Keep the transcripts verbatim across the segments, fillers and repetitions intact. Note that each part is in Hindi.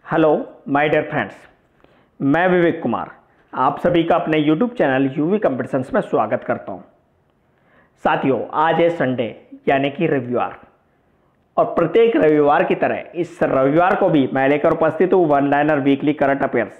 हेलो माय डियर फ्रेंड्स, मैं विवेक कुमार आप सभी का अपने यूट्यूब चैनल यूवी कंपटीशंस में स्वागत करता हूं। साथियों, आज है संडे यानी कि रविवार, और प्रत्येक रविवार की तरह इस रविवार को भी मैं लेकर उपस्थित हूं one liner weekly current affairs.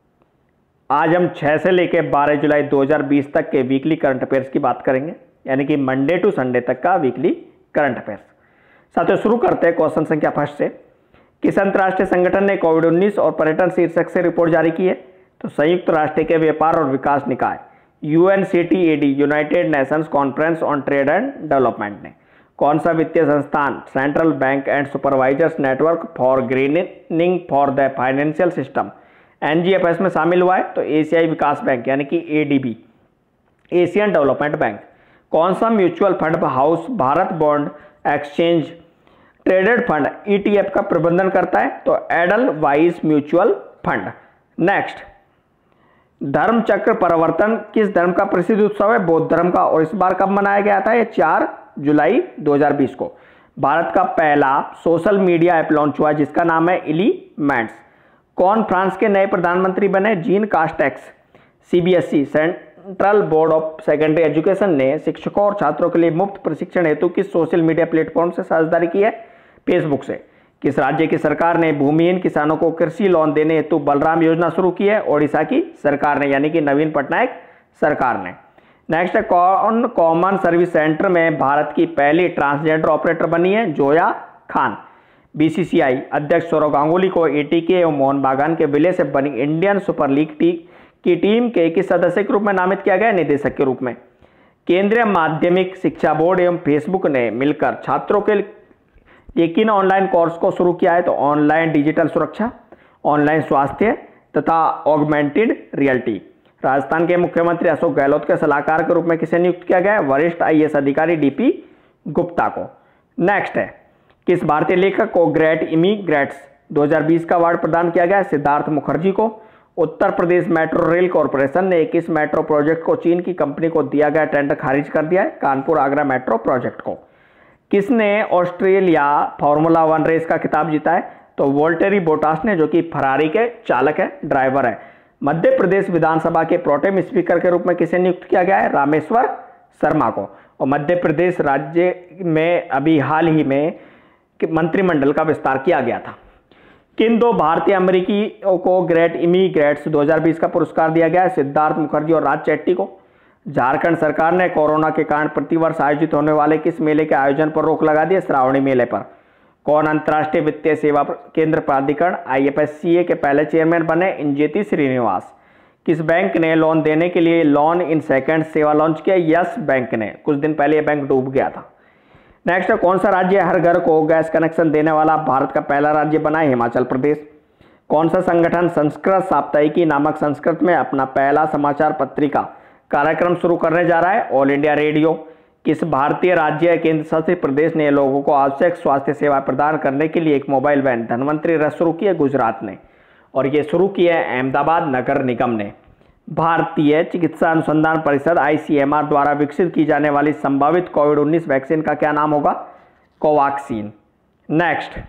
आज हम छह से लेकर बारह जुलाई दो हज़ार बीस तक के वीकली करंट अफेयर्स की बात करेंगे, यानी कि मंडे टू संडे तक का वीकली करंट अफेयर्स। साथियों, शुरू करते हैं क्वेश्चन संख्या फर्स्ट से। किस अंतर्राष्ट्रीय संगठन ने कोविड उन्नीस और पर्यटन शीर्षक से रिपोर्ट जारी की है? तो संयुक्त राष्ट्र के व्यापार और विकास निकाय UNCTAD united nations conference on trade and development ने कौन सा वित्तीय संस्थान central bank and supervisors network for greening for the financial system NGFS में शामिल हुआ है? तो एशियाई विकास बैंक यानी कि एडीबी, एशियन डेवलपमेंट बैंक। कौन सा mutual fund house Bharat bond exchange traded fund ETF का प्रबंधन करता है? तो एडल वाइज म्यूचुअल फंड। नेक्स्ट, धर्म चक्र परिवर्तन किस धर्म का प्रसिद्ध उत्सव है? बौद्ध धर्म का। और इस बार कब मनाया गया था? ये चार जुलाई दो हज़ार बीस को। भारत का पहला सोशल मीडिया ऐप लॉन्च हुआ जिसका नाम है एलिमेंट्स। कौन फ्रांस के नए प्रधानमंत्री बने? Jean Castex. CBSE central board of secondary education ने शिक्षकों और छात्रों के लिए मुफ्त प्रशिक्षण हेतु किस सोशल मीडिया प्लेटफॉर्म से साझेदारी की है? फेसबुक से। किस राज्य की सरकार ने भूमिहीन किसानों को कृषि लोन देने हेतु बलराम योजना शुरू की है? ओडिशा की सरकार ने, यानी कि नवीन पटनायक सरकार ने। नेक्स्ट है, कौन कॉमन सर्विस सेंटर में भारत की पहली ट्रांसजेंडर ऑपरेटर बनी है? जोया खान। बीसीसीआई अध्यक्ष सौरव गांगुली को एटीके एवं मोहन बागान के विलय से बनी इंडियन सुपर लीग टी की टीम के किस सदस्य के रूप में नामित किया गया? निदेशक के रूप में। केंद्रीय माध्यमिक शिक्षा बोर्ड एवं फेसबुक ने मिलकर छात्रों के ये किन ऑनलाइन कोर्स को शुरू किया है? तो ऑनलाइन डिजिटल सुरक्षा, ऑनलाइन स्वास्थ्य तथा ऑगमेंटेड रियलिटी। राजस्थान के मुख्यमंत्री अशोक गहलोत के सलाहकार के रूप में किसे नियुक्त किया गया है? वरिष्ठ आईएएस अधिकारी डीपी गुप्ता को। नेक्स्ट है, किस भारतीय लेखक को ग्रेट इमिग्रेट्स दो हज़ार बीस का अवार्ड प्रदान किया गया? सिद्धार्थ मुखर्जी को। Uttar Pradesh metro rail corporation ने किस मेट्रो प्रोजेक्ट को चीन की कंपनी को दिया गया टेंडर खारिज कर दिया है? कानपुर आगरा मेट्रो प्रोजेक्ट को। किसने ऑस्ट्रेलिया फार्मूला वन रेस का खिताब जीता है? तो वोल्टेरी बोटास ने, जो कि फरारी के चालक है, ड्राइवर है। मध्य प्रदेश विधानसभा के प्रोटेम स्पीकर के रूप में किसे नियुक्त किया गया है? रामेश्वर शर्मा को। और मध्य प्रदेश राज्य में अभी हाल ही में मंत्रिमंडल का विस्तार किया गया था। किन दो भारतीय अमेरिकियों को ग्रेट इमिग्रेट्स दो हज़ार बीस का पुरस्कार दिया गया है? सिद्धार्थ मुखर्जी और राज चेट्टी को। झारखंड सरकार ने कोरोना के कारण प्रतिवर्ष आयोजित होने वाले किस मेले के आयोजन पर रोक लगा दी है? श्रावणी मेले पर। कौन अंतर्राष्ट्रीय वित्तीय सेवा केंद्र प्राधिकरण आईएफएससीए के पहले चेयरमैन बने? इंजेती श्रीनिवास। किस बैंक ने लोन देने के लिए लोन इन सेकंड सेवा लॉन्च किया? यस बैंक ने। कुछ दिन पहले यह बैंक डूब गया था। नेक्स्ट है, कौन सा राज्य हर घर को गैस कनेक्शन देने वाला भारत का पहला राज्य बना है? हिमाचल प्रदेश। कौन सा संगठन संस्कृत साप्ताहिकी नामक संस्कृत में अपना पहला समाचार पत्रिका कार्यक्रम शुरू करने जा रहा है? All India radio. किस भारतीय राज्य या केंद्र शासित प्रदेश ने लोगों को आवश्यक स्वास्थ्य सेवा प्रदान करने के लिए एक मोबाइल वैन धनवंतरी रथ शुरू की है? गुजरात ने। और ये शुरू किया है अहमदाबाद नगर निगम ने। भारतीय चिकित्सा अनुसंधान परिषद आईसीएमआर द्वारा विकसित की जाने वाली संभावित कोविड उन्नीस वैक्सीन का क्या नाम होगा? कोवैक्सीन। नेक्स्ट,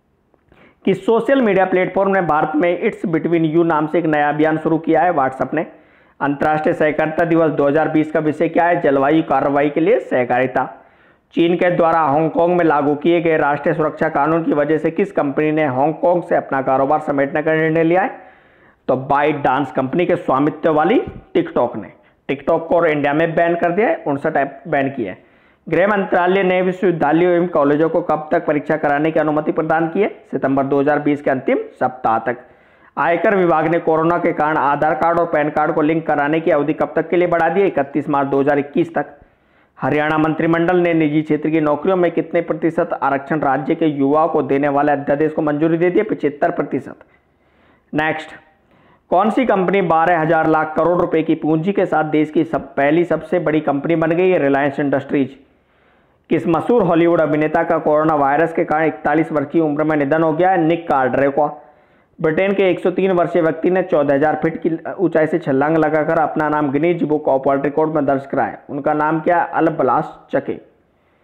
किस सोशल मीडिया प्लेटफॉर्म ने भारत में इट्स बिटवीन यू नाम से एक नया अभियान शुरू किया है? व्हाट्सएप ने। अंतर्राष्ट्रीय सहकारिता दिवस दो हज़ार बीस का विषय क्या है? जलवायु कार्रवाई के लिए सहकारिता। चीन के द्वारा हांगकांग में लागू किए गए राष्ट्रीय सुरक्षा कानून की वजह से किस कंपनी ने हांगकांग से अपना कारोबार समेटने का निर्णय लिया है? तो बाइट डांस कंपनी के स्वामित्व वाली टिकटॉक ने। टिकटॉक को इंडिया में बैन कर दिया है, उनसठ ऐप बैन किए। गृह मंत्रालय ने विश्वविद्यालयों एवं कॉलेजों को कब तक परीक्षा कराने की अनुमति प्रदान की है? सितंबर दो हज़ार बीस के अंतिम सप्ताह तक। आयकर विभाग ने कोरोना के कारण आधार कार्ड और पैन कार्ड को लिंक कराने की अवधि कब तक के लिए बढ़ा दी? इकतीस मार्च दो हज़ार इक्कीस तक। हरियाणा मंत्रिमंडल ने निजी क्षेत्र की नौकरियों में कितने प्रतिशत आरक्षण राज्य के युवाओं को देने वाले अध्यादेश को मंजूरी दे दी? पचहत्तर प्रतिशत। नेक्स्ट, कौन सी कंपनी बारह हजार लाख करोड़ रुपए की पूंजी के साथ देश की सब पहली सबसे बड़ी कंपनी बन गई है? Reliance industries. किस मशहूर हॉलीवुड अभिनेता का कोरोना वायरस के कारण इकतालीस वर्ष की उम्र में निधन हो गया है? निक कार्डरे का। ब्रिटेन के एक सौ तीन वर्षीय व्यक्ति ने चौदह हज़ार फीट की ऊंचाई से छलांग लगाकर अपना नाम Guinness book of world record में दर्ज कराया। उनका नाम क्या? अल बलास चके।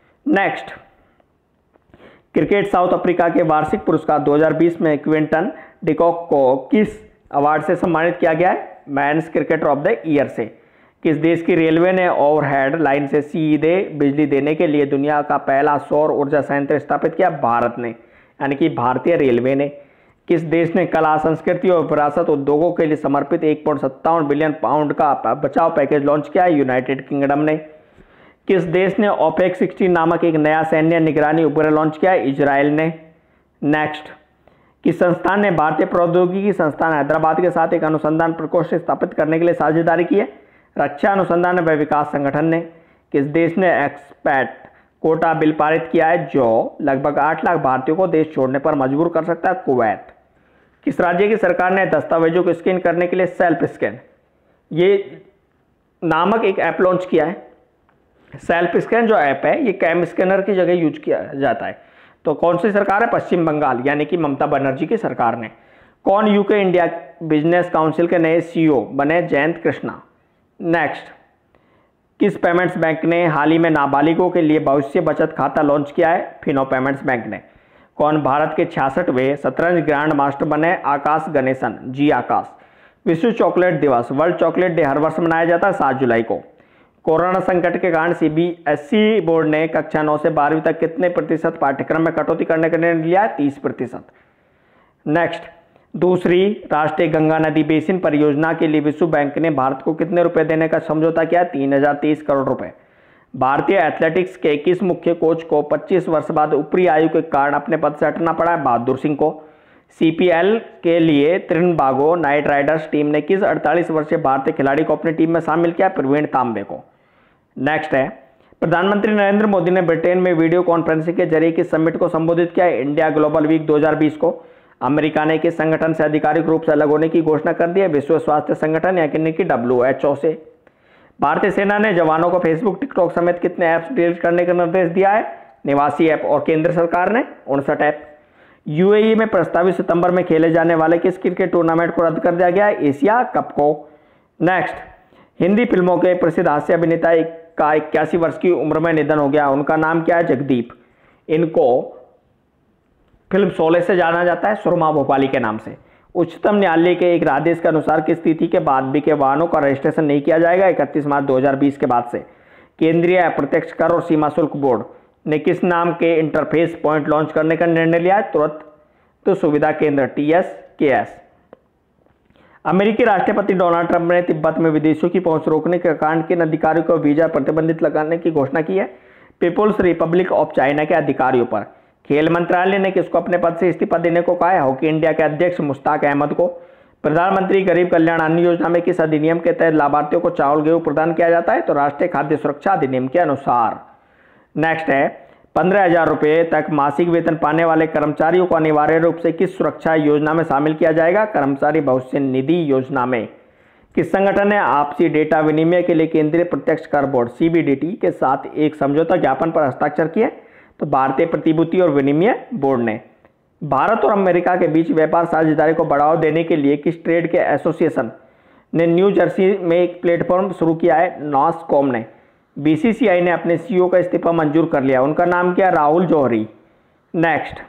नेक्स्ट, क्रिकेट साउथ अफ्रीका के वार्षिक पुरस्कार दो हज़ार बीस में क्विंटन डिकॉक को किस अवार्ड से सम्मानित किया गया है? Men's cricketer of the year से। किस देश की रेलवे ने ओवरहेड लाइन से सीधे बिजली देने के लिए दुनिया का पहला सौर ऊर्जा संयंत्र स्थापित किया? भारत ने, यानी कि भारतीय रेलवे ने। किस देश ने कला, संस्कृति और विरासत उद्योगों के लिए समर्पित एक पॉइंट सत्तावन बिलियन पाउंड का बचाव पैकेज लॉन्च किया? यूनाइटेड किंगडम ने। किस देश ने ओपेक सोलह नामक एक नया सैन्य निगरानी उपग्रह लॉन्च किया? इजराइल ने। नेक्स्ट, किस संस्थान ने भारतीय प्रौद्योगिकी संस्थान हैदराबाद के साथ एक अनुसंधान प्रकोष्ठ स्थापित करने के लिए साझेदारी की है? रक्षा अनुसंधान व विकास संगठन ने। किस देश ने एक्सपैट कोटा बिल पारित किया है जो लगभग आठ लाख भारतीयों को देश छोड़ने पर मजबूर कर सकता है? कुवैत। किस राज्य की सरकार ने दस्तावेजों को स्कैन करने के लिए सेल्फ स्कैन ये नामक एक ऐप लॉन्च किया है? सेल्फ स्कैन जो ऐप है ये कैम स्कैनर की जगह यूज किया जाता है। तो कौन सी सरकार है? पश्चिम बंगाल, यानी कि ममता बनर्जी की सरकार ने। कौन यूके इंडिया बिजनेस काउंसिल के नए सीईओ बने? जयंत कृष्णा। नेक्स्ट, किस पेमेंट्स बैंक ने हाल ही में नाबालिगों के लिए भविष्य बचत खाता लॉन्च किया है? फिनो पेमेंट्स बैंक ने। कौन भारत के छियासठवें शतरंज ग्रैंड मास्टर बने? आकाश गणेशन, जी आकाश। विश्व चॉकलेट दिवस, वर्ल्ड चॉकलेट डे हर वर्ष मनाया जाता है सात जुलाई को। कोरोना संकट के कारण सीबीएसई बोर्ड ने कक्षा नौ से बारहवीं तक कितने प्रतिशत पाठ्यक्रम में कटौती करने का निर्णय लिया है? तीस प्रतिशत। नेक्स्ट, दूसरी राष्ट्रीय गंगा नदी बेसिन परियोजना के लिए विश्व बैंक ने भारत को कितने रुपए देने का समझौता किया? तीन हजार तेईस करोड़ रुपए। भारतीय एथलेटिक्स के किस मुख्य कोच को पच्चीस वर्ष बाद ऊपरी आयु के कारण अपने पद से हटना पड़ा है? बहादुर सिंह को। सीपीएल के लिए त्रिनबागो नाइट राइडर्स टीम ने किस अड़तालीस वर्षीय भारतीय खिलाड़ी को अपनी टीम में शामिल किया? प्रवीण तांबे को। नेक्स्ट है, प्रधानमंत्री नरेंद्र मोदी ने ब्रिटेन में वीडियो कॉन्फ्रेंसिंग के जरिए किस समिट को संबोधित किया? इंडिया ग्लोबल वीक दो हज़ार बीस को। अमेरिका ने किस संगठन से आधिकारिक रूप से अलग होने की घोषणा कर दी है? विश्व स्वास्थ्य संगठन, यानी कि डब्ल्यू एच ओ से। भारतीय सेना ने जवानों को फेसबुक, टिकटॉक समेत कितने ऐप्स डिलीट करने का निर्देश दिया है? निवासी ऐप। और केंद्र सरकार ने उनसठ ऐप। यूएई में प्रस्तावित सितंबर में खेले जाने वाले किस क्रिकेट टूर्नामेंट को रद्द कर दिया गया है? एशिया कप को। नेक्स्ट, हिंदी फिल्मों के प्रसिद्ध हास्य अभिनेता का इक्यासी वर्ष की उम्र में निधन हो गया। उनका नाम क्या है? जगदीप। इनको फिल्म शोले से जाना जाता है, सुरमा भोपाली के नाम से। उच्चतम न्यायालय के एक आदेश के अनुसार किस तिथि के बाद भी के वाहनों का रजिस्ट्रेशन नहीं किया जाएगा? इकतीस मार्च दो हज़ार बीस के बाद से। केंद्रीय अप्रत्यक्ष कर और सीमा शुल्क बोर्ड ने किस नाम के इंटरफेस पॉइंट लॉन्च करने का निर्णय लिया है? तुरंत तो सुविधा केंद्र, टी एस के एस। अमेरिकी राष्ट्रपति डोनाल्ड ट्रंप ने तिब्बत में विदेशियों की पहुंच रोकने के कारण किन अधिकारियों को वीजा प्रतिबंधित लगाने की घोषणा की है? पीपुल्स रिपब्लिक ऑफ चाइना के अधिकारियों पर। खेल मंत्रालय ने किसको अपने पद से इस्तीफा देने को कहा है? हॉकी इंडिया के अध्यक्ष मुश्ताक अहमद को। प्रधानमंत्री गरीब कल्याण अन्न योजना में किस अधिनियम के तहत लाभार्थियों को चावल गेहूं प्रदान किया जाता है? तो राष्ट्रीय खाद्य सुरक्षा अधिनियम के अनुसार। नेक्स्ट है, पंद्रह हजार रुपये तक मासिक वेतन पाने वाले कर्मचारियों को अनिवार्य रूप से किस सुरक्षा योजना में शामिल किया जाएगा? कर्मचारी भविष्य निधि योजना में। किस संगठन ने आपसी डेटा विनिमय के लिए केंद्रीय प्रत्यक्ष कर बोर्ड सीबीडीटी के साथ एक समझौता ज्ञापन पर हस्ताक्षर किए? तो भारतीय प्रतिभूति और विनिमय बोर्ड ने। भारत और अमेरिका के बीच व्यापार साझेदारी को बढ़ावा देने के लिए किस ट्रेड के एसोसिएशन ने न्यू जर्सी में एक प्लेटफॉर्म शुरू किया है? नॉसकॉम ने। बीसीसीआई ने अपने सीईओ का इस्तीफा मंजूर कर लिया, उनका नाम क्या? राहुल जौहरी। नेक्स्ट,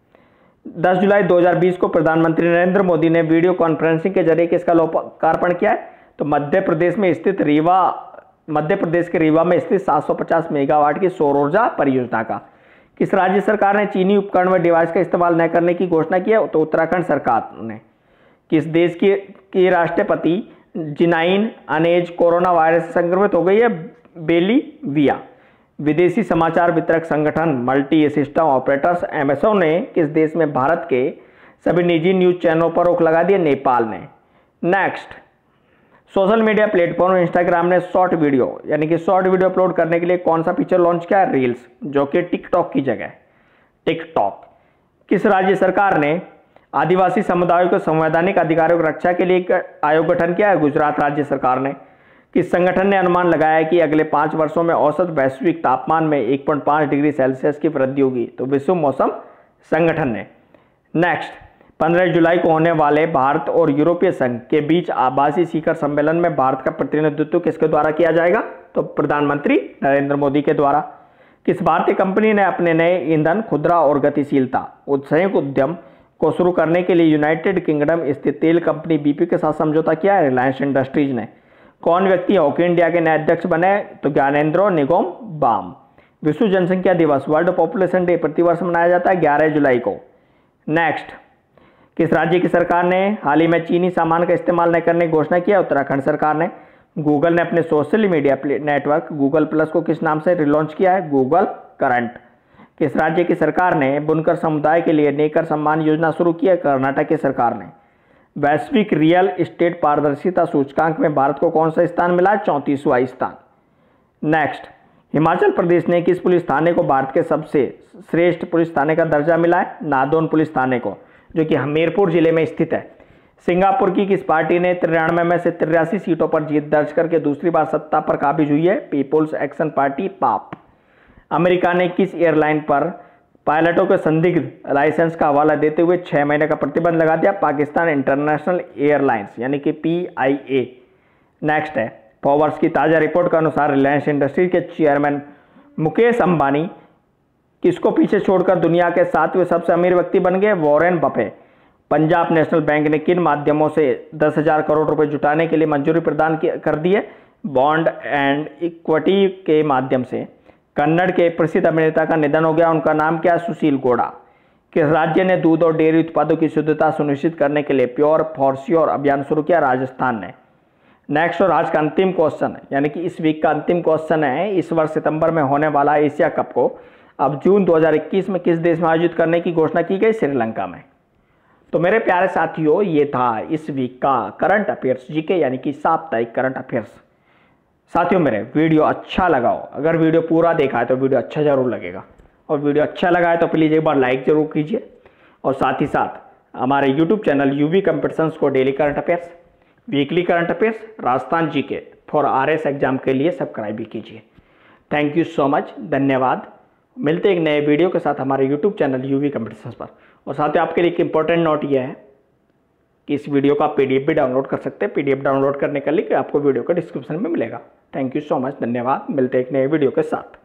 दस जुलाई दो हज़ार बीस को प्रधानमंत्री नरेंद्र मोदी ने वीडियो कॉन्फ्रेंसिंग के जरिए किसका लोकार्पण किया है? तो मध्य प्रदेश में स्थित रीवा मध्य प्रदेश के रीवा में स्थित सात सौ पचास मेगावाट की सौर ऊर्जा परियोजना का। किस राज्य सरकार ने चीनी उपकरण में डिवाइस का इस्तेमाल न करने की घोषणा की है? तो उत्तराखंड सरकार ने। किस देश की, की राष्ट्रपति जिनाइन अनेज कोरोना वायरस से संक्रमित हो गई है? बेलीविया। विदेशी समाचार वितरक संगठन मल्टी सिस्टम ऑपरेटर्स एमएसओ ने किस देश में भारत के सभी निजी न्यूज चैनलों पर रोक लगा दी? नेपाल ने। Next, social media platform Instagram ने शॉर्ट वीडियो यानी कि शॉर्ट वीडियो अपलोड करने के लिए कौन सा फीचर लॉन्च किया है? रील्स, जो कि टिकटॉक की जगह टिकटॉक। किस राज्य सरकार ने आदिवासी समुदायों के संवैधानिक अधिकारों की रक्षा के लिए एक आयोग गठन किया है? गुजरात राज्य सरकार ने। किस संगठन ने अनुमान लगाया है कि अगले पाँच वर्षों में औसत वैश्विक तापमान में एक पॉइंट पाँच डिग्री सेल्सियस की वृद्धि होगी? तो विश्व मौसम संगठन ने। नेक्स्ट, पंद्रह जुलाई को होने वाले भारत और यूरोपीय संघ के बीच आभासी शिखर सम्मेलन में भारत का प्रतिनिधित्व किसके द्वारा किया जाएगा? तो प्रधानमंत्री नरेंद्र मोदी के द्वारा। किस भारतीय कंपनी ने अपने नए ईंधन, खुदरा और गतिशीलता संयुक्त उद्यम को शुरू करने के लिए यूनाइटेड किंगडम स्थित तेल कंपनी बीपी के साथ समझौता किया है रिलायंस इंडस्ट्रीज ने। कौन व्यक्ति हॉकी इंडिया के नए अध्यक्ष बने? तो ज्ञानेंद्रो निगोम बाम। विश्व जनसंख्या दिवस वर्ल्ड पॉपुलेशन डे प्रतिवर्ष मनाया जाता है ग्यारह जुलाई को। नेक्स्ट, किस राज्य की सरकार ने हाल ही में चीनी सामान का इस्तेमाल न करने की घोषणा किया? उत्तराखंड सरकार ने। गूगल ने अपने social media network Google plus को किस नाम से रिलॉन्च किया है? Google current. किस राज्य की सरकार ने बुनकर समुदाय के लिए नेकर सम्मान योजना शुरू की है? कर्नाटक की सरकार ने। वैश्विक रियल एस्टेट पारदर्शिता सूचकांक में भारत को कौन सा स्थान मिला? चौंतीसवां स्थान। नेक्स्ट, हिमाचल प्रदेश ने किस पुलिस थाने को भारत के सबसे श्रेष्ठ पुलिस थाने का दर्जा मिला है? नादौन पुलिस थाने को, जो कि हमीरपुर जिले में स्थित है। सिंगापुर की किस पार्टी ने तिरानवे में से तिरासी सीटों पर जीत दर्ज करके दूसरी बार सत्ता पर काबिज हुई है? People's action party PAP. America ने किस एयरलाइन पर पायलटों के संदिग्ध लाइसेंस का हवाला देते हुए छह महीने का प्रतिबंध लगा दिया? पाकिस्तान इंटरनेशनल एयरलाइंस यानी कि पी आई ए। नेक्स्ट है, फॉवर्स की ताज़ा रिपोर्ट के अनुसार रिलायंस इंडस्ट्रीज के चेयरमैन मुकेश अंबानी किसको पीछे छोड़कर दुनिया के सातवें सबसे अमीर व्यक्ति बन गए? Warren Buffett. Punjab national bank ने किन माध्यमों से दस हजार करोड़ रुपए जुटाने के लिए मंजूरी प्रदान कर दी है? बॉन्ड एंड इक्विटी के माध्यम से। कन्नड़ के प्रसिद्ध अभिनेता का निधन हो गया, उनका नाम क्या? सुशील गौड़ा। किस राज्य ने दूध और डेयरी उत्पादों की शुद्धता सुनिश्चित करने के लिए प्योर फॉर श्योर अभियान शुरू किया? राजस्थान ने। नेक्स्ट, और आज का अंतिम क्वेश्चन यानी कि इस वीक का अंतिम क्वेश्चन है, इस वर्ष सितंबर में होने वाला एशिया कप को अब जून दो हज़ार इक्कीस में किस देश में आयोजित करने की घोषणा की गई? श्रीलंका में। तो मेरे प्यारे साथियों, ये था इस वीक का करंट अफेयर्स जीके यानी कि साप्ताहिक करंट अफेयर्स। साथियों, मेरे वीडियो अच्छा लगा हो, अगर वीडियो पूरा देखा है तो वीडियो अच्छा जरूर लगेगा, और वीडियो अच्छा लगा है तो प्लीज़ एक बार लाइक जरूर कीजिए, और साथ ही साथ हमारे यूट्यूब चैनल यूवी कंपटीशंस को daily current affairs, weekly current affairs, Rajasthan GK for RS exam के लिए सब्सक्राइब भी कीजिए। थैंक यू सो मच, धन्यवाद। मिलते एक नए वीडियो के साथ हमारे यूट्यूब चैनल यूवी कंपटीशंस पर। और साथ ही आपके लिए एक इंपॉर्टेंट नोट यह है कि इस वीडियो का पीडीएफ भी डाउनलोड कर सकते हैं। पीडीएफ डाउनलोड करने का लिंक आपको वीडियो का डिस्क्रिप्शन में मिलेगा। थैंक यू सो मच, धन्यवाद। मिलते एक नए वीडियो के साथ।